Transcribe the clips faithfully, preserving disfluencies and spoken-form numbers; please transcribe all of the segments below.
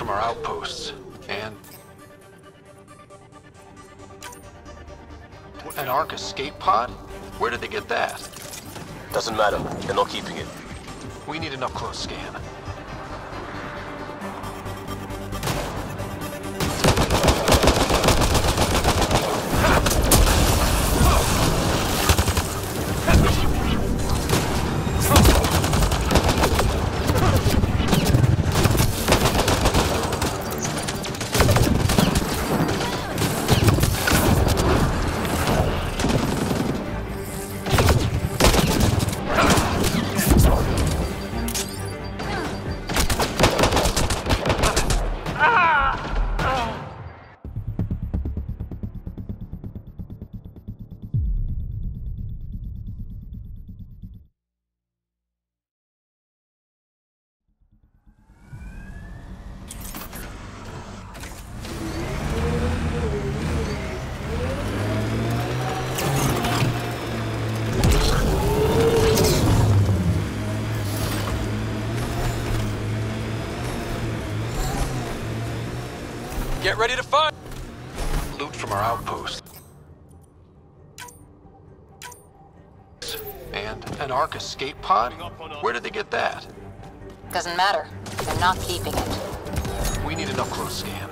from our outposts, and an Ark escape pod? Where did they get that? Doesn't matter. They're not keeping it. We need an up-close scan. Get ready to fire! Loot from our outpost. And an Ark escape pod? Where did they get that? Doesn't matter. They're not keeping it. We need an up-close scan.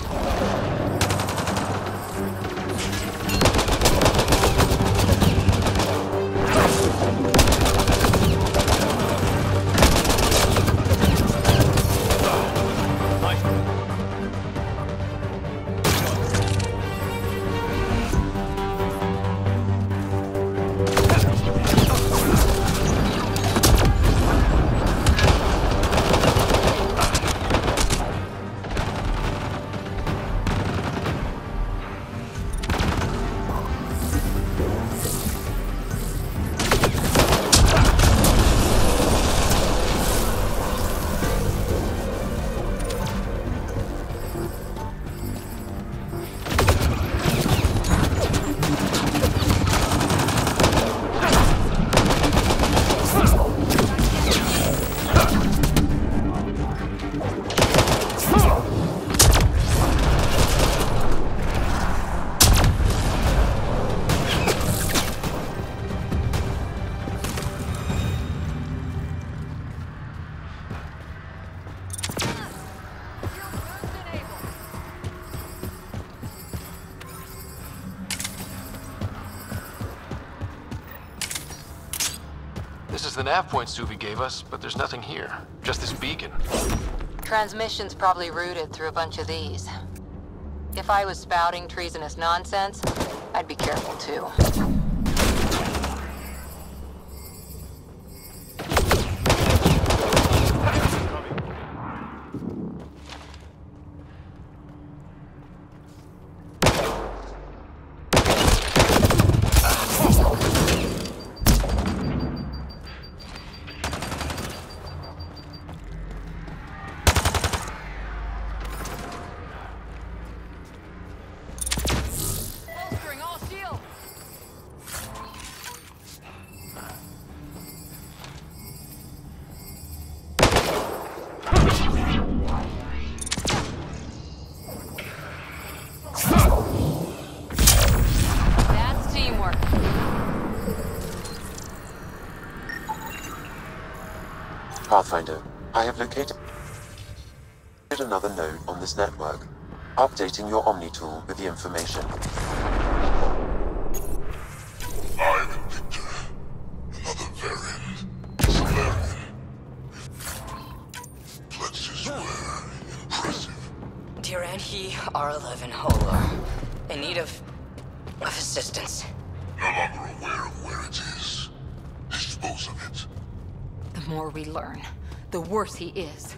This is the nav point Suvi gave us, but there's nothing here. Just this beacon. Transmission's probably routed through a bunch of these. If I was spouting treasonous nonsense, I'd be careful too. Pathfinder, I have located another node on this network. Updating your Omni tool with the information. I am Victor. Another variant. Solarian. Plexus were impressive. Dear and he are eleven Hola. In need of... of assistance. No longer aware of where it is. Dispose of it. The more we learn, the worse he is.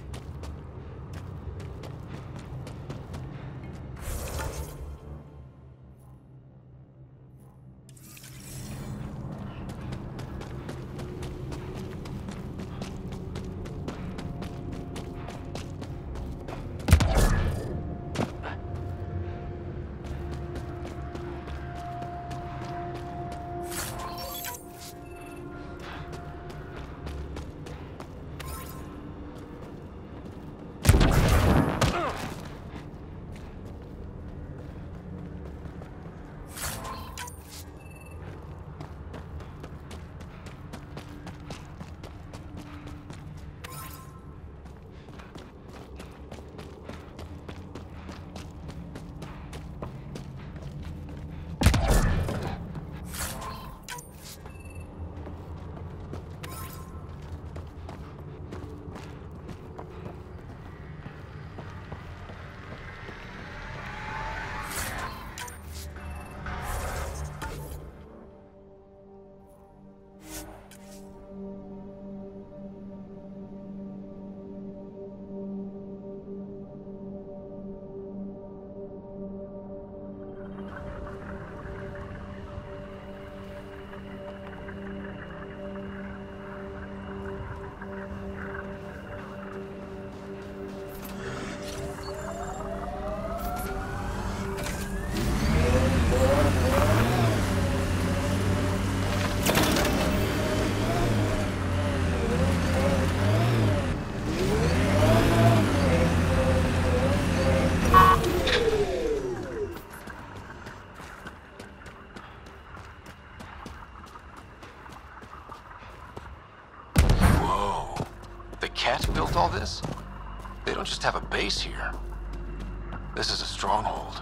all this? They don't just have a base here. This is a stronghold.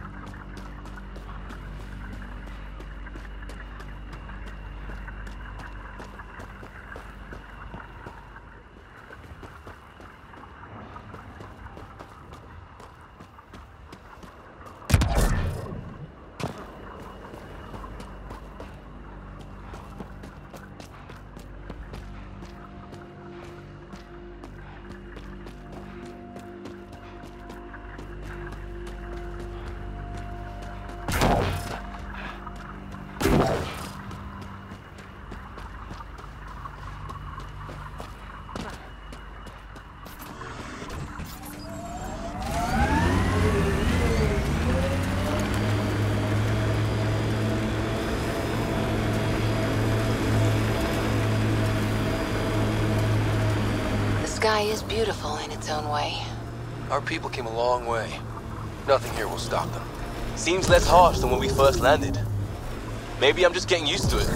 The sky is beautiful in its own way. Our people came a long way. Nothing here will stop them. Seems less harsh than when we first landed. Maybe I'm just getting used to it.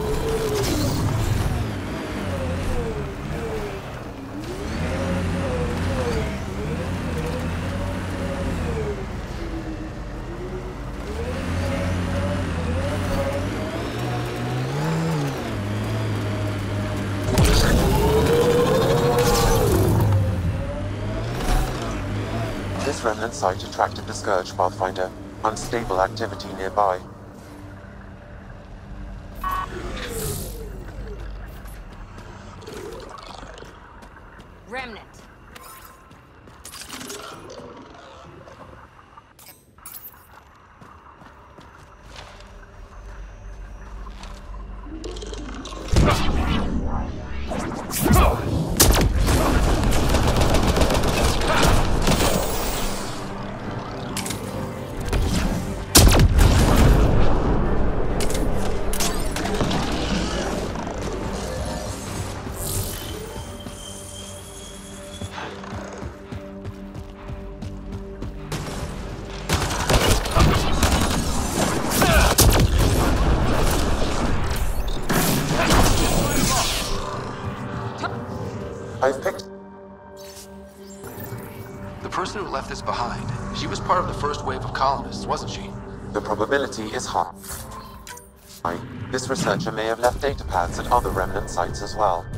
This remnant site attracted the Scourge Pathfinder. Unstable activity nearby. Remnant. I've picked... The person who left this behind, she was part of the first wave of colonists, wasn't she? The probability is high. This researcher may have left data pads at other remnant sites as well.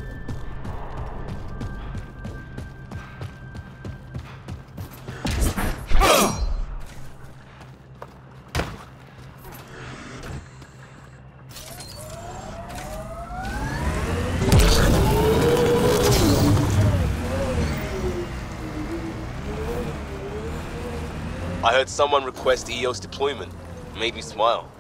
I heard someone request E O S deployment. Made me smile.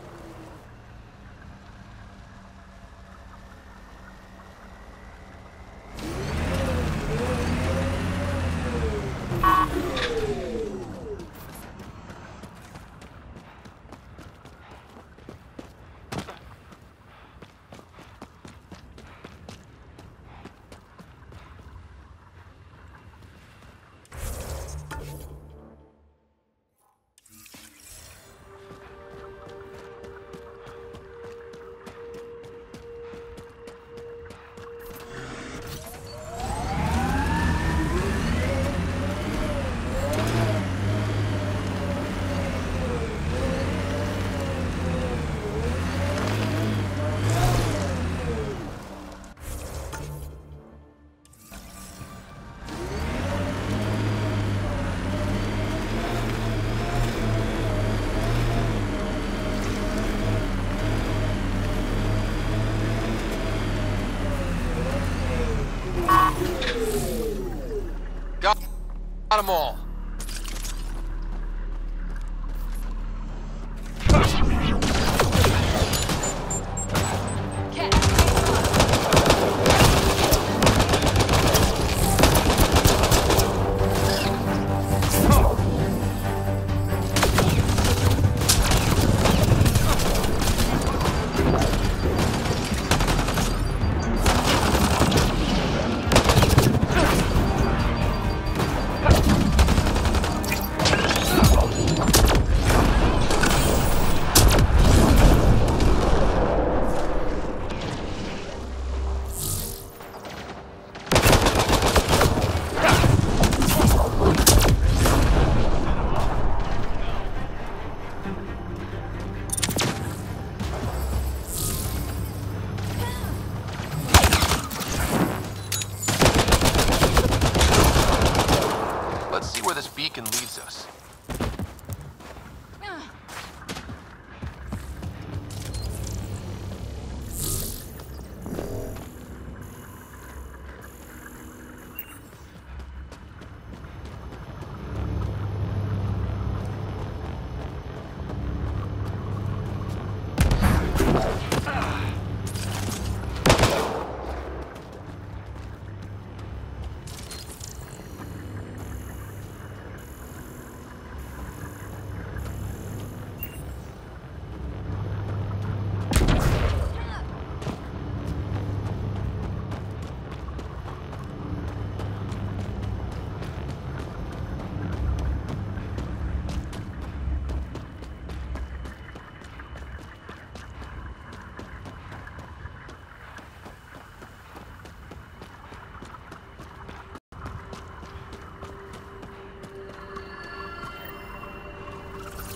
Got them all.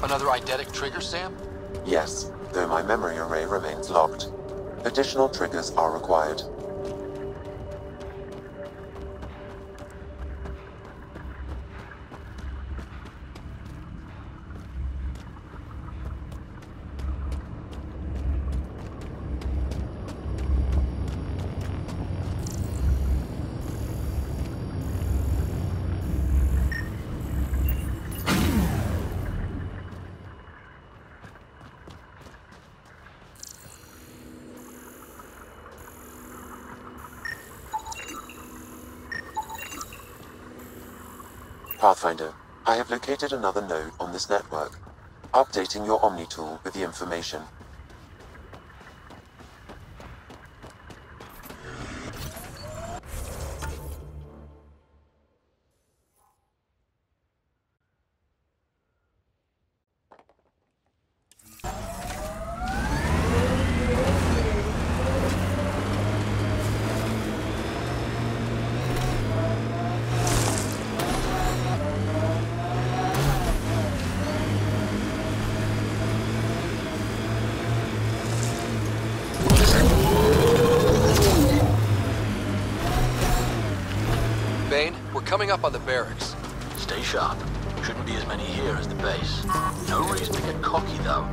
Another eidetic trigger, Sam? Yes, though my memory array remains locked. Additional triggers are required. Pathfinder, I have located another node on this network. Updating your Omni tool with the information. Coming up on the barracks. Stay sharp. Shouldn't be as many here as the base. No reason to get cocky, though.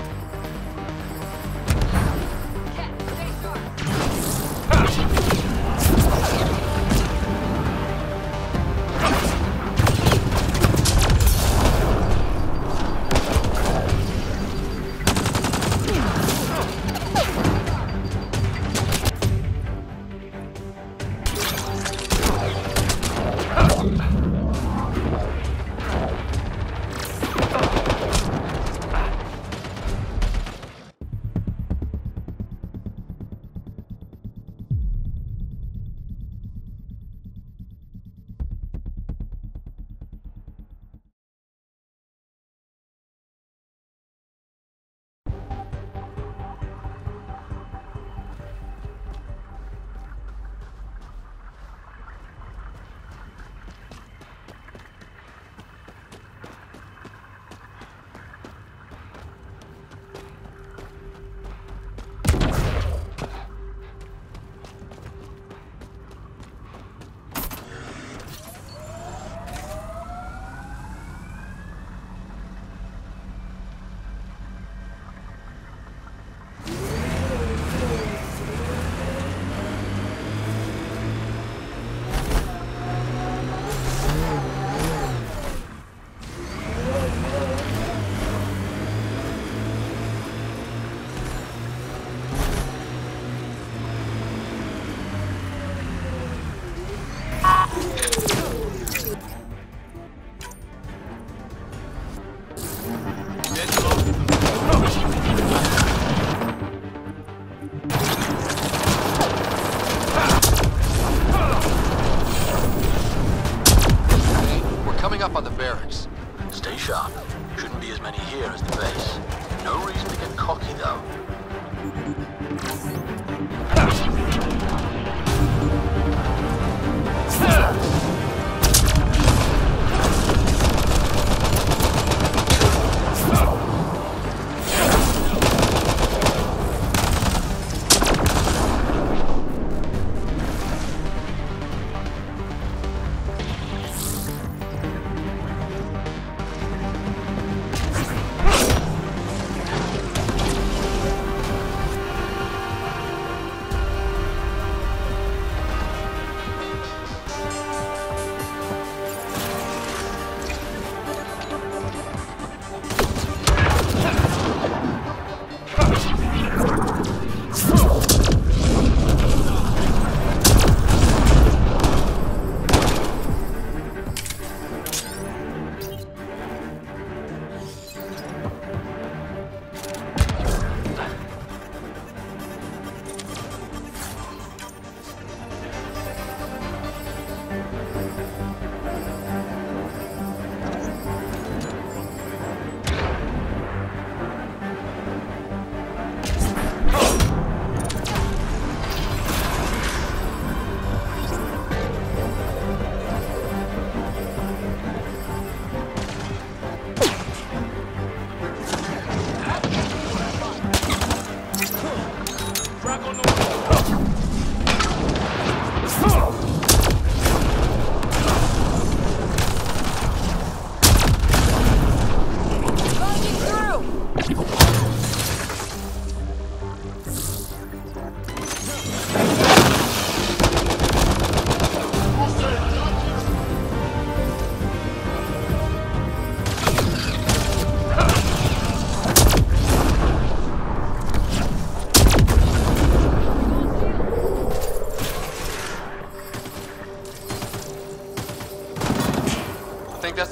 Up on the barracks. Stay sharp. Shouldn't be as many here as the base. No reason to get cocky, though.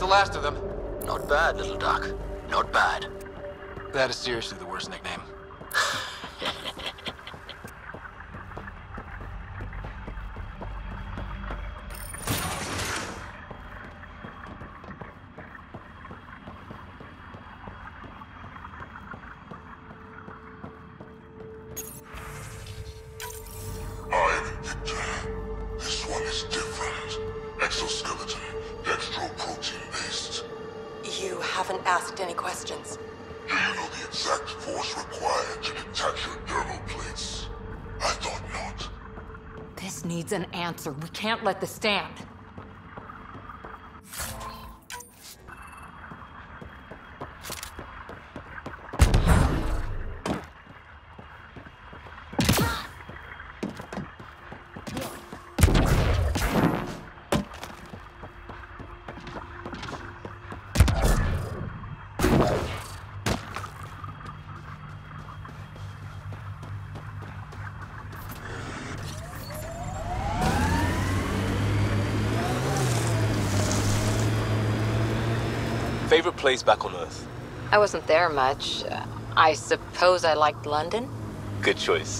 the last of them. Not bad, little duck. Not bad. That is seriously the worst nickname. I'm Victor. This one is different. Exoskeleton, dextroprotein based. You haven't asked any questions. Do you know the exact force required to detach your dermal plates? I thought not. This needs an answer. We can't let this stand. Favorite place back on Earth? I wasn't there much. Uh, I suppose I liked London? Good choice.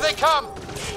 they come!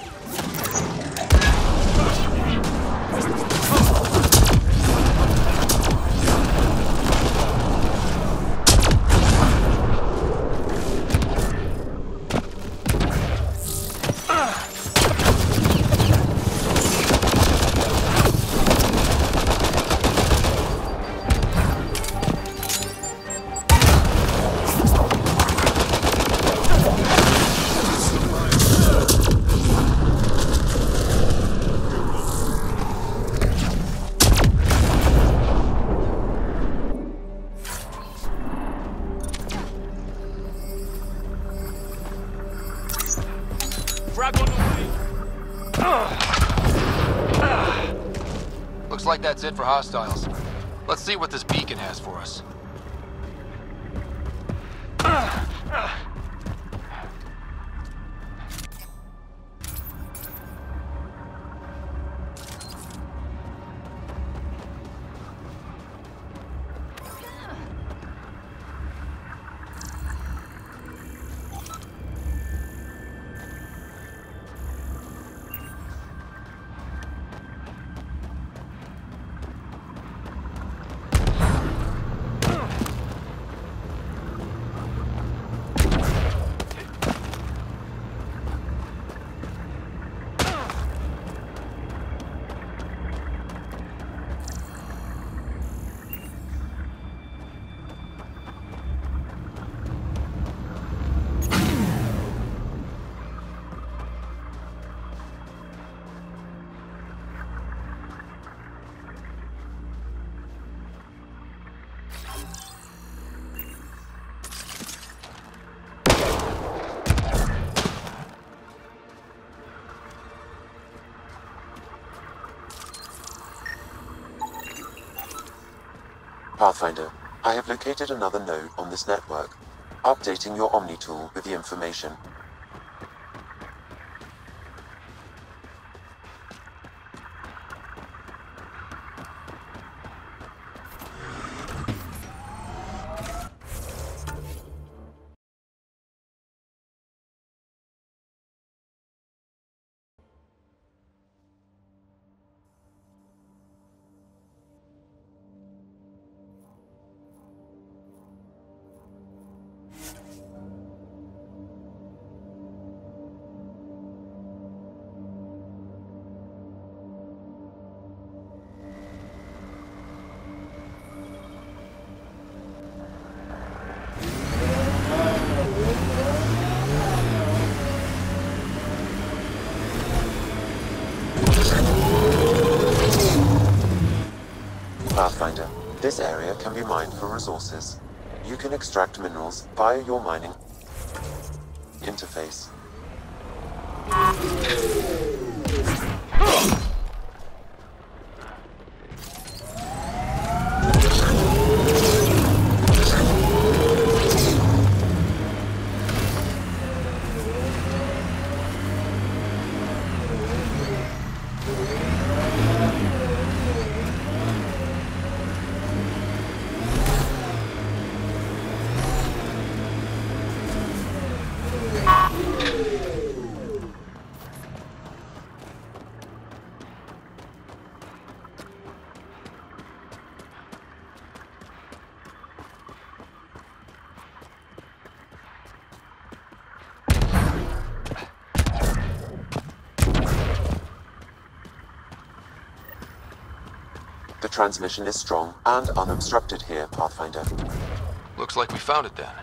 Looks like that's it for hostiles. Let's see what this beacon has for us. Pathfinder, I have located another node on this network. Updating your Omni tool with the information. Pathfinder, this area can be mined for resources. You can extract minerals via your mining interface. The transmission is strong and unobstructed here, Pathfinder. Looks like we found it then.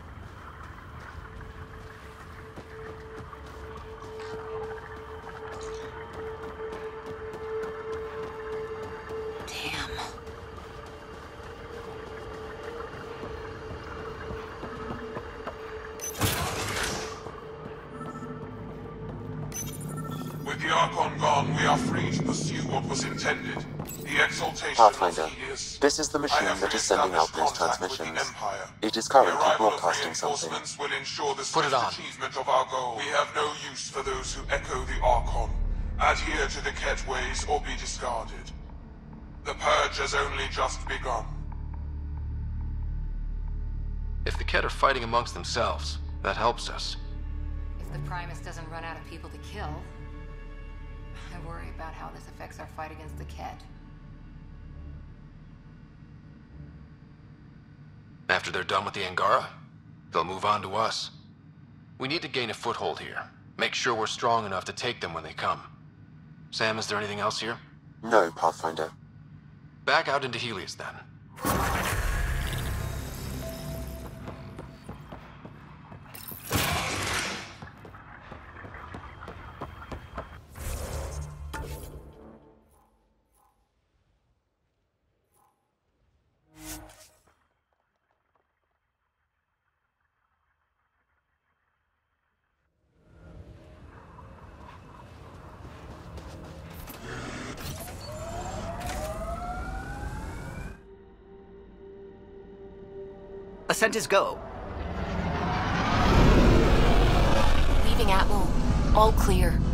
Damn. With the Archon gone, we are free to pursue what was intended. The exaltation Pathfinder, of Helios. this is the machine that is sending out those transmissions. It is currently broadcasting something. Will ensure the Put it on. achievement of our goal. We have no use for those who echo the Archon. Adhere to the Ket ways or be discarded. The purge has only just begun. If the Ket are fighting amongst themselves, that helps us. If the Primus doesn't run out of people to kill, I worry about how this affects our fight against the Ket. After they're done with the Angara, they'll move on to us. We need to gain a foothold here. Make sure we're strong enough to take them when they come. Sam, is there anything else here? No, Pathfinder. Back out into Helios, then. Ascent is go. Leaving Atmo. All clear.